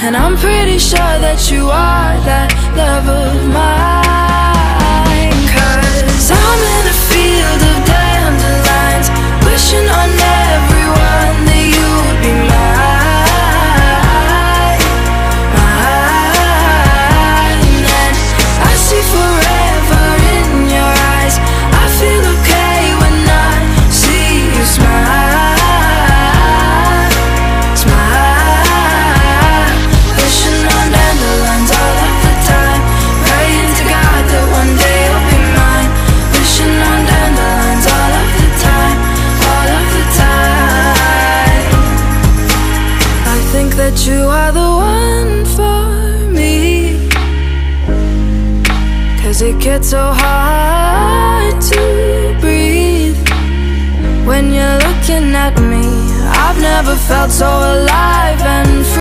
and I'm pretty sure that you are that love of mine. 'Cause I'm in a field of dandelions, wishing on everyone that you would be mine, mine. And I see forever in your eyes. I feel okay when I see you smile, smile. Wishing on dandelions all of the time, praying to God that one day you'll be mine. Wishing on dandelions all of the time, all of the time. I think that you are the one for me, 'cause it gets so hard to breathe when you're looking at me. I've never felt so alive and free.